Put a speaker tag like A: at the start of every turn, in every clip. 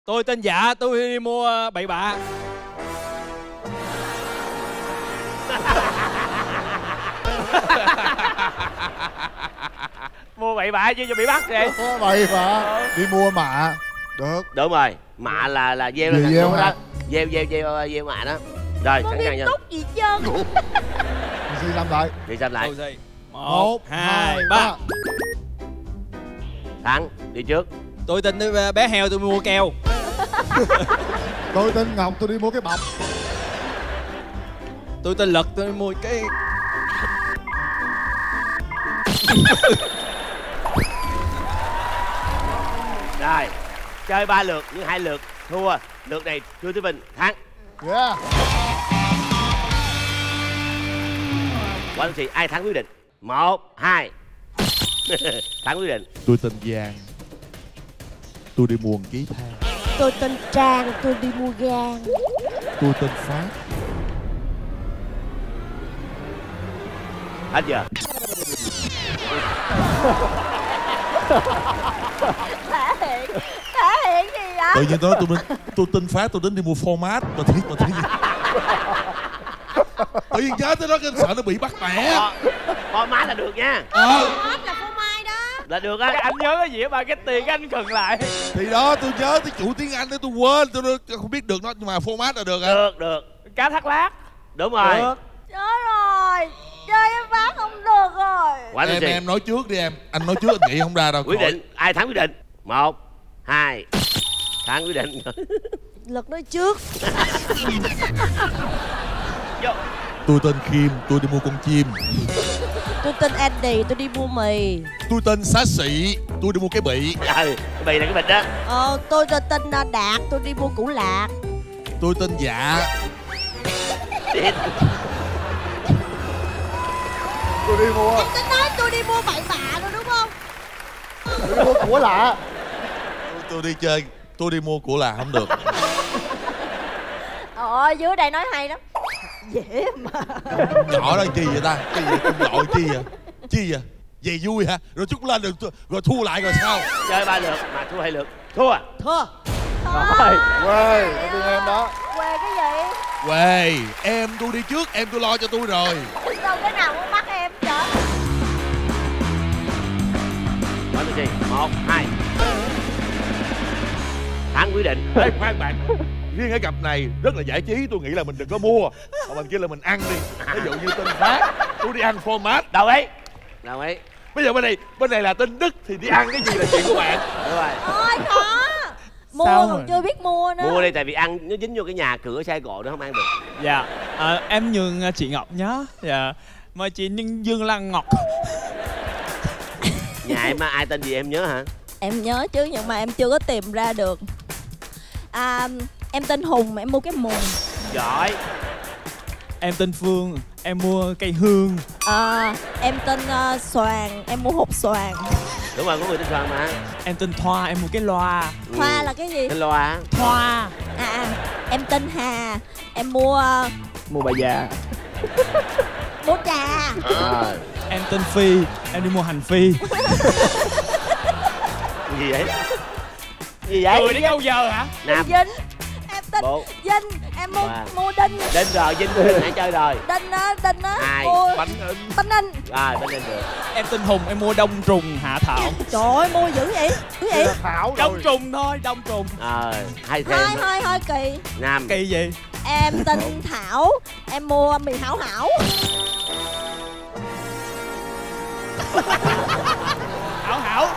A: Tôi tên Dạ, tôi đi mua bậy bạ.
B: Mua bậy bạ chứ cho bị bắt vậy.
C: Bậy bạ. Đi mua mạ. Được.
D: Đúng rồi, mạ là gieo
C: Gieo,
D: lên
C: gieo
D: thành phố
C: hả?
D: đó. Gieo mạ đó. Rồi, sẵn sàng chưa?
E: Túc gì trơn.
C: Đi làm lại.
D: Đi xem lại.
A: 1, 2, 3.
D: Thắng, đi trước.
A: Tôi tên bé heo, tôi mua keo.
C: Tôi tên Ngọc, tôi đi mua cái bọc.
A: Tôi tên Lực, tôi đi mua cái...
D: Rồi, chơi 3 lượt nhưng 2 lượt thua. Lượt này Trương Thế Vinh thắng.
C: Yeah.
D: Quá chị, ai thắng quyết định? 1, 2. Thắng quyết định.
F: Tôi tên Giang, tôi đi mua 1 ký than.
E: Tôi tên Trang, tôi đi mua gan.
F: Tôi tên Phát.
D: Hết giờ.
E: Thể hiện gì vậy?
F: Tự nhiên tôi tên Phát, tôi đến đi mua format mà tự nhiên tự nhiên nhớ tới đó cái sợ nó bị bắt bẻ.
D: Format là được nha.
E: Format là phô mai đó.
D: Là được á.
B: Anh nhớ cái gì mà cái tiền cái anh khừng lại.
F: Thì đó tôi nhớ tới chủ tiếng Anh đó tôi quên, tôi không biết được nó nhưng mà format là được à.
D: Được.
B: Cá thác lát.
D: Đúng rồi.
B: Được.
E: Chết rồi. Chơi em Phát không được rồi.
D: Quá
F: Em nói trước đi em. Anh nói trước anh nghĩ không ra đâu.
D: Quyết định, ai thắng quyết định? 1, 2. Thắng quyết định.
E: Lực nói trước.
D: Vô.
F: Tôi tên Khiêm, tôi đi mua con chim.
E: Tôi tên Andy, tôi đi mua mì.
F: Tôi tên Xá Xị, tôi đi mua cái bị.
D: Cái bì là cái bịch đó.
E: Tôi tên Đạt, tôi đi mua củ lạc.
F: Tôi tên Dạ.
C: Tôi đi mua.
E: Em tính nói tôi đi mua bậy bạ rồi đúng không?
C: Tôi đi mua của lạ.
F: Tôi đi chơi, tôi đi mua của là không được.
E: Dưới đây nói hay lắm. Dễ mà.
F: Nhỏ đó chi vậy ta? Cái gì con gọi chi vậy? Chi vậy? Về vui hả? Rồi chút lên được rồi thua lại rồi sao?
D: Chơi 3 lượt mà thua 2 lượt. Thua.
E: Thua.
B: Rồi.
C: Quê, cái tiếng em đó.
E: Quê cái gì?
F: Quê, em tôi đi trước, em tôi lo cho tôi rồi.
E: Đâu cái nào cũng bắt em chết.
D: Nói gì? 1, 2. Thắng quyết định.
F: Ê, khoan bạn. Riêng cái cặp này rất là giải trí, tôi nghĩ là mình đừng có mua. Còn mình kia là mình ăn đi. Ví dụ như tên Phát, tôi đi ăn format.
D: Đâu ấy? Đâu ấy?
F: Bây giờ bên này là tên Đức thì đi ăn cái gì là chuyện của bạn.
D: Đúng rồi.
E: Thôi khó. Mua
A: Sao
E: còn
A: rồi?
E: chưa biết mua nữa.
D: Mua đi tại vì ăn nó dính vô cái nhà cửa xe cộ nó không ăn được.
A: Dạ, em nhường chị Ngọc nhá. Dạ, mời chị Dương Lan Ngọc.
D: Nhà em ai tên gì em nhớ hả?
E: Em nhớ chứ nhưng mà em chưa có tìm ra được. Em tên Hùng, em mua cái mùng.
D: Giỏi.
A: Em tên Phương, em mua cây hương.
E: Em tên Xoàn, em mua hột xoàn.
D: Đúng rồi, có người tên Soàn mà.
A: Em tên Thoa, em mua cái loa.
E: Hoa là cái gì?
D: Tên loa.
A: Thoa.
E: Em tên Hà, em mua
A: Mua bà già.
E: mua trà.
A: Em tên Phi, em đi mua hành phi.
D: Gì vậy? Gì vậy?
A: Cười đến câu giờ hả?
D: Nam.
E: Vinh. Em tên Vinh, em mua Đinh.
D: Đinh rồi, Vinh nãy chơi rồi.
E: Đinh á.
D: Hai.
E: Mua
F: Bánh in.
E: bánh in.
D: Rồi, bên Đinh được.
A: Em tên Hùng, em mua đông trùng hạ thảo.
E: Trời ơi, mua dữ vậy? Dữ vậy?
C: Thảo rồi.
A: Đông trùng thôi, đông trùng.
D: Hay thêm.
E: Hơi kỳ.
D: Nam.
A: Kỳ gì?
E: Em tên Thảo, em mua mì Hảo Hảo.
A: Hảo Hảo.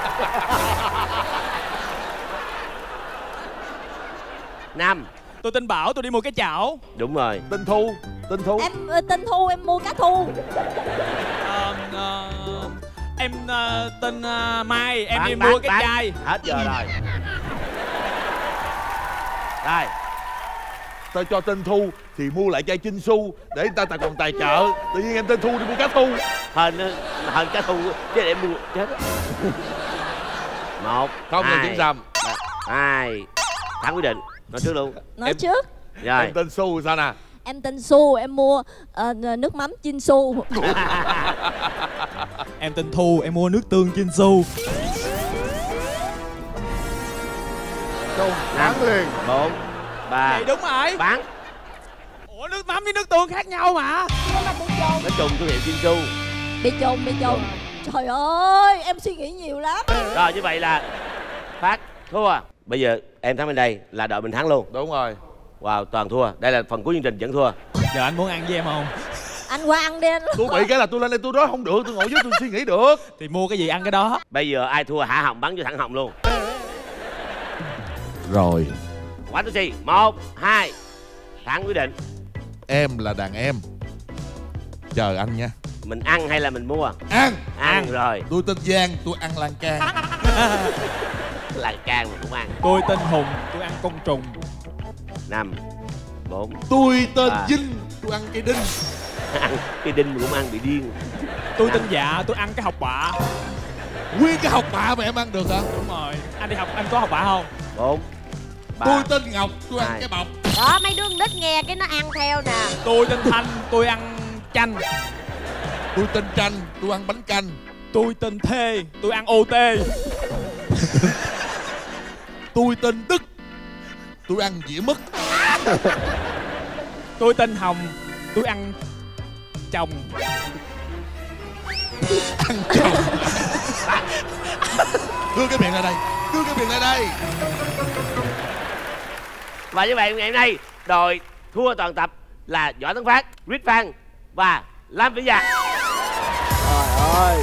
D: Nam.
A: Tôi tên Bảo, tôi đi mua cái chảo.
D: Đúng rồi.
F: Tên Thu.
E: Em tên Thu, em mua cá thu.
A: Em tên Mai, em đi mua cái chai.
D: Hết giờ rồi. Rồi.
F: Tao cho tên Thu thì mua lại chai Chin Su để người ta còn tài trợ. Tự nhiên em tên Thu đi mua cá thu.
D: Hên cá thu chứ để mua chết. 1,
F: Không là tiếng Sầm.
D: 2. Thắng quyết định. Nói trước luôn.
E: Nói trước.
D: Rồi.
F: Em tên Su sao nè?
E: Em tên Su, em mua nước mắm Chin Su.
A: Em tên Thu, em mua nước tương Chin Su.
C: Trùng.
D: 5
C: Bắn liền.
D: 4 3
A: Vậy đúng rồi.
D: bắn.
A: Ủa nước mắm với nước tương khác nhau mà.
D: Nó trùng thương hiệu Chinsu.
E: Bị trùng. Trời ơi, em suy nghĩ nhiều lắm.
D: Rồi như vậy là Phát thua. Bây giờ em thắng bên đây là đội mình thắng luôn.
F: Đúng rồi.
D: Wow, toàn thua. Đây là phần cuối chương trình vẫn thua.
A: Giờ anh muốn ăn với em không?
E: Anh qua ăn đi anh.
F: Tôi bị cái là tôi lên đây tôi nói không được, tôi ngồi dưới tôi suy nghĩ được.
A: Thì mua cái gì ăn cái đó.
D: Bây giờ ai thua hạ họng bắn vô thẳng họng luôn.
C: Rồi.
D: Quả tôi xì 1 2 Thắng quyết định.
F: Em là đàn em. Chờ anh nha.
D: Mình ăn hay là mình mua?
F: Ăn.
D: Ăn rồi.
F: Tôi tên Giang, tôi ăn lan can.
D: Lại can mà cũng ăn.
A: Tôi tên Hùng, tôi ăn côn trùng.
D: 5 4
F: Tôi tên
D: À.
F: Vinh, tôi ăn cây đinh.
D: Ăn cái đinh mà cũng ăn bị điên.
A: Tôi tên Dạ, tôi ăn cái học bạ.
F: Nguyên cái học bạ mà em ăn được hả?
A: Đúng rồi. Anh đi học, anh có học bạ không?
D: 4 3
F: Tôi tên Ngọc, tôi ăn
D: Hai.
F: cái bọc.
E: Đó, mấy đứa con nít nghe cái nó ăn theo nè.
A: Tôi tên Thanh, tôi ăn chanh.
F: Tôi tên Tranh, tôi ăn bánh canh.
A: Tôi tên Thê, tôi ăn OT.
F: Tôi tên Đức, tôi ăn dĩa mứt.
A: Tôi tên Hồng, tôi ăn chồng.
F: Ăn chồng. Đưa cái miệng ra đây, đưa cái miệng ra đây.
D: Và như vậy ngày hôm nay đội thua toàn tập là Võ Tấn Phát, Rít Phan và Lam Vĩ Dạ.
B: Trời ơi.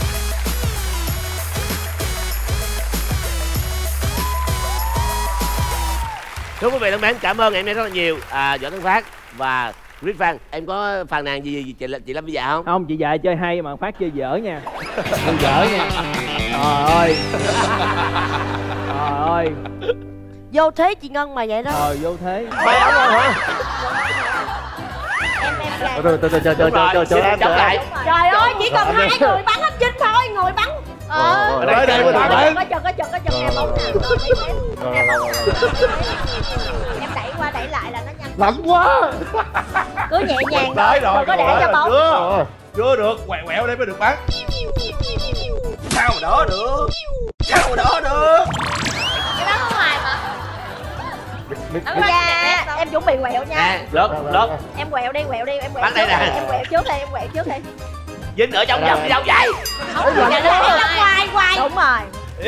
D: Thưa quý vị thân mến, cảm ơn em rất là nhiều Võ Tấn Phát và Rít Phan. Em có phàn nàn gì chị Lam Vĩ Dạ không?
B: Không, chị dạy chơi hay mà Phát chơi dở nha. Chơi dở nha. Trời ơi. Trời ơi.
E: Vô thế chị Ngân mà vậy đó.
B: Vô thế.
D: Mày ổng rồi hả?
E: Em
B: Từ từ
D: Chống lại.
E: Trời ơi, chỉ cần 2 người bắn anh Vinh thôi, người bắn.
F: Ở đây mình bắn.
E: Có chừng em bóng nè. Em đẩy qua đẩy lại là nó nhanh.
F: Lạnh quá.
E: Cứ nhẹ nhàng
F: Đấy
E: thôi,
F: rồi,
E: đừng có để cho bóng.
F: Chưa được, quẹo đây mới được bắn.
D: Sao mà đỡ được? Sao mà đỡ được?
E: Cái bắn ở ngoài mà. Dạ, em chuẩn bị quẹo nha.
D: Lót.
E: Em quẹo đi, em quẹo
D: Bắn đây nè.
E: Em quẹo trước đi.
D: Vinh ở trong vòng đi đâu vậy?
E: Không, dạ nó quay. Đúng rồi.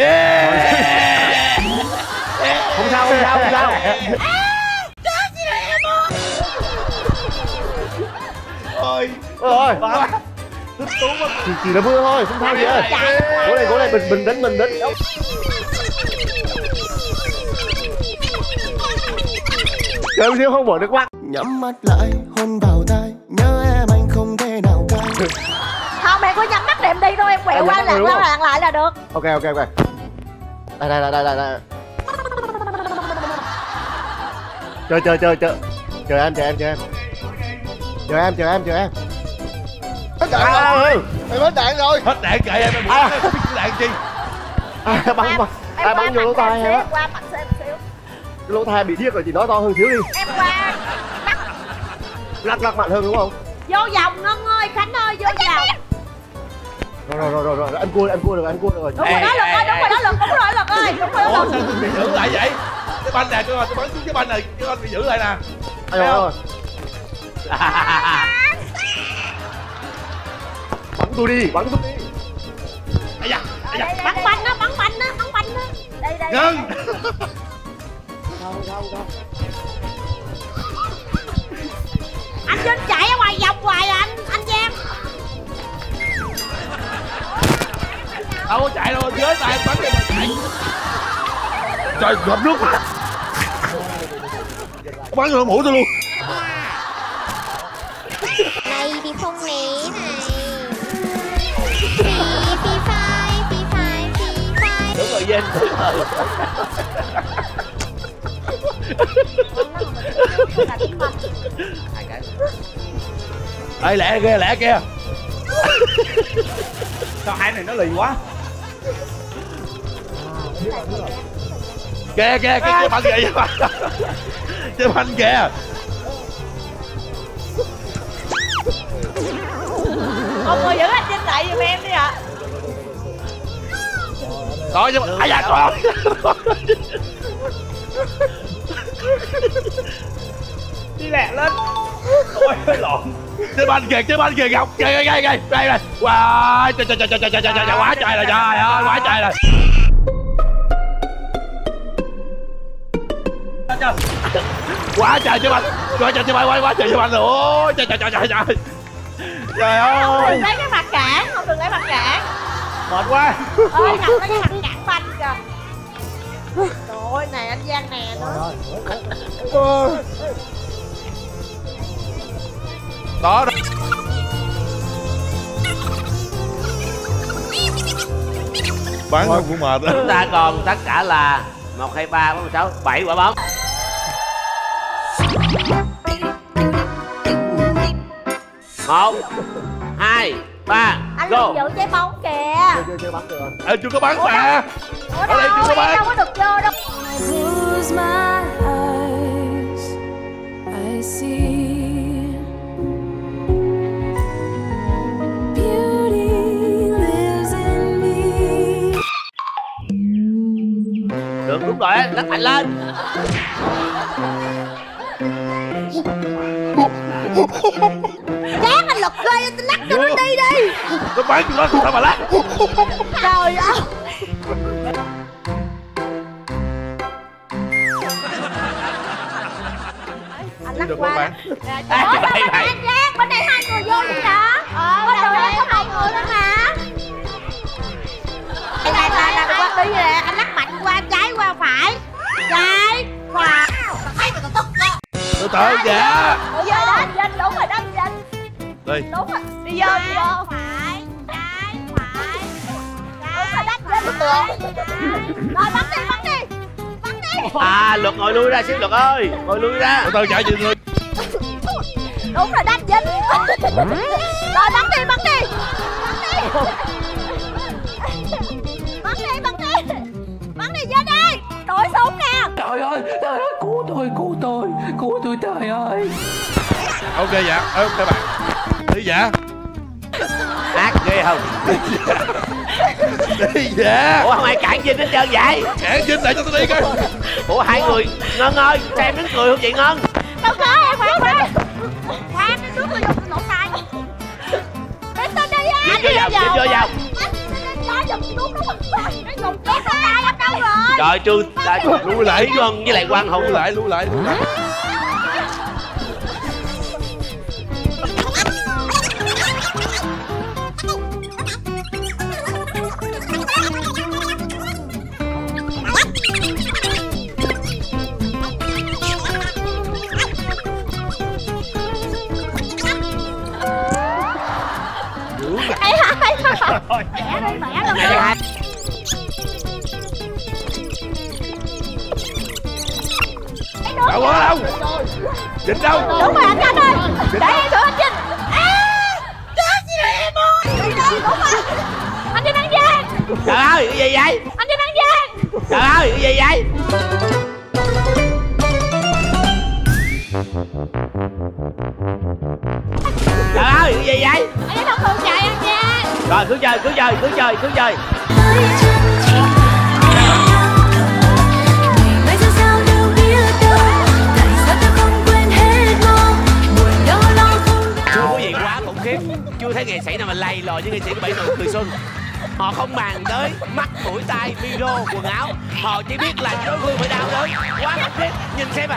D: Không sao.
F: Ôi.
B: Ôi.
F: Thích tú quá.
B: Chỉ là mưa thôi, không sao gì hết. Cố lên, bình tĩnh. Chơi xíu không bỏ được quá.
G: Nhắm mắt lại hôn vào tai, nhớ em anh không thể nào cay.
E: Không, em có nhắm mắt để em đi thôi, em quẹo qua lạng lại là được.
B: Ok. Đây. Chờ. Chờ em. Chờ em.
C: Hết đạn rồi. Em hết đạn rồi.
F: Hết đạn kệ em muốn cái đạn chi?
B: Bắn vô lỗ tai em á.
E: Qua mặt xem một xíu.
B: Lỗ tai bị điếc rồi, chị nói to hơn xíu đi.
E: Em qua
B: Lắc mạnh hơn đúng không?
E: vô vòng Ngân ơi, Khánh ơi, vô vòng.
B: Rồi, anh cua được rồi.
E: Đúng rồi đó Lực ơi, đúng rồi đó Lực ơi.
F: Ủa sao tôi bị giữ lại vậy? Cái banh này tôi bắn xuống cái banh này, cái anh bị giữ lại nè.
B: Ai rồi. Bắn tôi đi.
F: Ây da.
E: Bắn banh đó. Đây.
F: Ngân.
E: Anh Vinh chạy ở ngoài vòng hoài à anh Giang.
F: Đâu có chạy đâu, dưới tay anh bắn đi mà chạy. Trời, ngập nước mà. Bắn vô mũi tôi luôn.
H: Này thì không né này. Phi phai.
D: Đúng rồi Vinh.
F: Ê lẹ kìa.
B: Sao hai này nó lì quá.
F: Kìa cái banh kìa. Cái banh kìa.
E: Ông ngồi giữ anh Vinh lại giùm em đi ạ.
F: Coi chứ. Ai da trời.
A: Đi lẹ lên. Ôi lộn.
F: Chơi banh kìa Ngọc. Đây. Wow, trời quá trời rồi, trời ơi, quá trời rồi. Quá trời chơi banh. Quá trời chơi banh rồi. Ôi trời. Trời ơi.
E: Không đừng lấy cái mặt cản,
F: Mệt quá.
E: ơi Ngọc lấy cái mặt cản banh kìa. Trời ơi này anh Giang nè nữa.
F: Đó. Bán không cũng mệt á.
D: Chúng ta còn tất cả là 1, 2, 3, 4, 5, 6, 7 quả bóng. Một, 2, 3,
E: Anh
D: go.
E: đừng giữ trái bóng kìa.
B: Chưa bắn được.
F: Chưa có bắn mà.
E: Ủa
F: Ở đây chưa có bắn.
E: đâu có được vô đâu.
I: Close my eyes, I see beauty lives in me.
D: Được, đúng rồi á, lắc mạnh lên.
E: Chán anh lật ghê, anh lắc cho nó đi đi.
F: Nó bắn cho nó sao mà lắc.
E: Trời ơi. Anh lắc qua nè. Ủa sao bên này anh Giang, bên này 2 người vô vậy hả? Bên này có 1 người thôi mà. Đây là qua đi nè, anh lắc mạnh qua trái qua phải. Trái qua. Thấy mà tức đó.
F: Từ từ dạ.
E: Vô đó anh Vinh, đúng rồi đó anh Vinh.
F: Đi.
E: Đúng rồi. Đi vô. Phải, trái, phải. Đúng rồi đó anh Vinh. Rồi bắn đi.
D: À, Luật ngồi lui ra xíu Luật ơi. Ngồi lui ra.
F: Từ từ chạy gì người.
E: Đúng rồi đó anh Vinh. Rồi bắn đi. Bắn đi vô đây. Đổi súng nè.
J: Trời ơi, cứu tôi trời ơi.
F: Ok dạ, ok bạn. Đi dạ.
D: Ác ghê không?
F: Đi dạ.
D: Ủa không ai cản Vinh hết trơn vậy?
F: Cản Vinh lại cho tôi đi coi.
D: Ủa hai người, Ngân ơi, sao em đứng cười không vậy Ngân?
E: Đâu có em khoan. Khoan cái nước tôi dùng lỗ tai. Đến tôi đi á.
D: Vinh vô vào.
E: Nó dùng nước nó bật tay. Nó dùng cái tay em đâu rồi?
D: Trời Trương,
F: Lui lại.
D: Ngân với lại Quang Hùng.
F: Lui lại.
E: Mẹ đi mẹ luôn.
F: Đâu có đâu. Vinh đâu?
E: Đúng rồi anh ơi. Để em thử anh Vinh. Chết gì em ơi. Đúng rồi. Anh Vinh ăn Giang.
D: Trời ơi, cái gì vậy?
E: Anh Vinh ăn Giang.
D: Trời ơi, cái gì vậy? Trời ơi, cái gì vậy?
E: Anh Vinh không thường chạy ăn Giang.
D: Rồi cứ chơi. Chưa có gì quá khủng khiếp. Chưa thấy nghệ sĩ nào mà lầy lò như nghệ sĩ của Bảy Nụ Cười Xuân. Họ không màng tới mắt, mũi, tai, micro, quần áo. Họ chỉ biết là đối phương phải đau đớn. Quá khủng khiếp. Nhìn xem.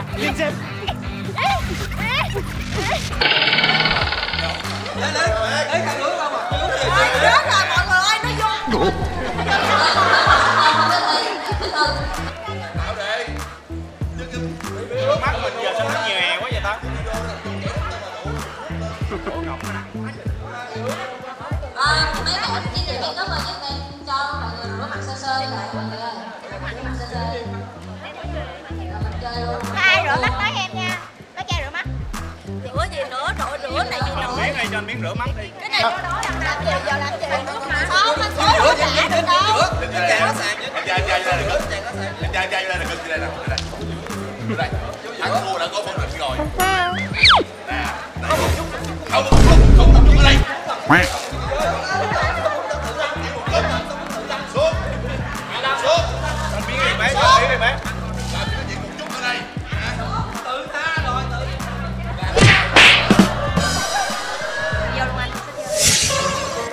E: Chết rồi mọi người ơi, nó vô.
A: Mắt mình giờ sao nó nhòe quá vậy ta?
I: Mấy bạn chỉ thực hiện đó mà giúp em cho mọi người rửa mặt sơ sơ lại mọi người ơi. Rửa mặt sơ sơ. Rồi mình chơi luôn.
E: Ai rửa mắt tới em nha. Mấy chai rửa mắt. Rửa gì nữa, trời rửa này gì nữa.
A: Miếng này cho anh miếng rửa mắt đi.
E: Cái này cho nó làm gì giờ làm gì nước mà. Không, anh sẽ rửa chả được đâu.
F: Dạ ra là cực đây nè. Đây. Thắng thua đã có phân định rồi. Nè. Không tập trung ở đây. Xuống. Miếng đi bé.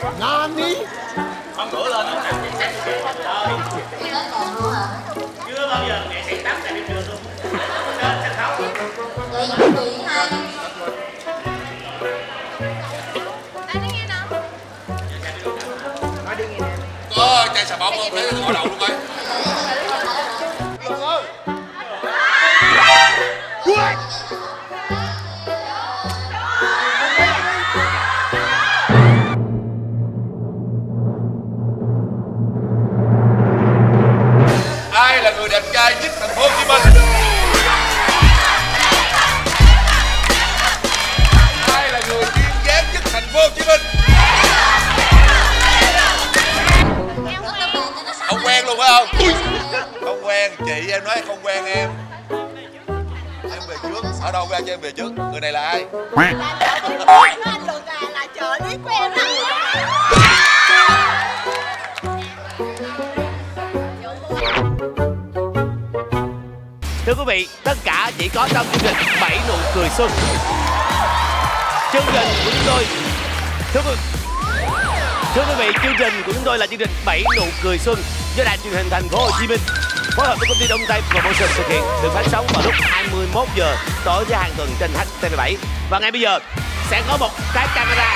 C: Nani?
F: Con ngửa lên nó nằm cái
I: Cái đó còn luôn hả?
F: chưa bao giờ nghệ sĩ tắm tại đêm trường luôn. Lên sân khấu.
I: Vậy chuẩn bị hai.
F: Có chai xà bông không? Để ngồi đầu luôn coi. Ai là người đẹp trai nhất thành phố Hồ Chí Minh? Ai là người duyên dáng nhất thành phố Hồ Chí Minh? Không quen luôn phải không? Không quen, chị em nói không quen em. Em về trước, ở đâu ra cho em về trước? Người này là ai?
E: Là trợ lý của em đó.
D: Thưa quý vị, tất cả chỉ có trong chương trình 7 nụ cười xuân. Chương trình của chúng tôi, thưa quý vị, chương trình của chúng tôi là chương trình 7 nụ cười xuân do Đài Truyền hình Thành phố Hồ Chí Minh phối hợp với công ty Đông Tây Promotion thực hiện, được phát sóng vào lúc 21 giờ tối thứ hàng tuần trên HTV7. Và ngay bây giờ sẽ có một cái camera.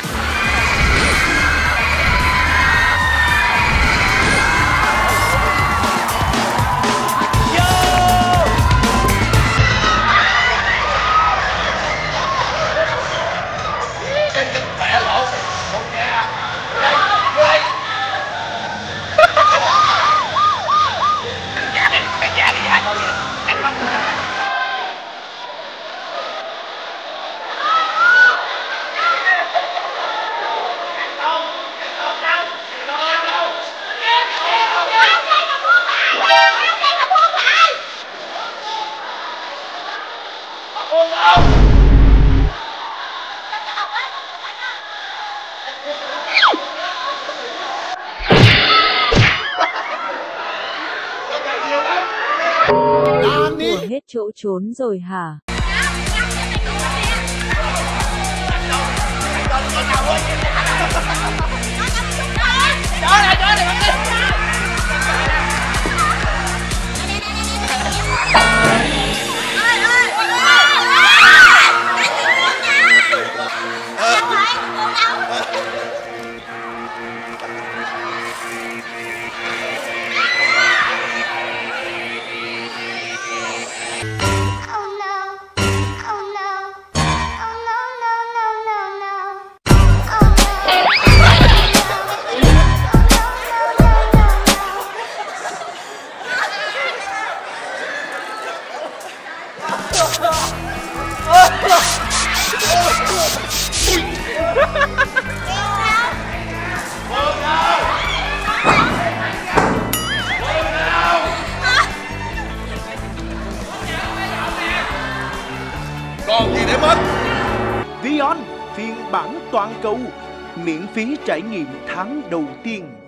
K: Của hết chỗ trốn rồi hả?
F: Còn gì để mất?
L: Vion phiên bản toàn cầu, miễn phí trải nghiệm tháng đầu tiên.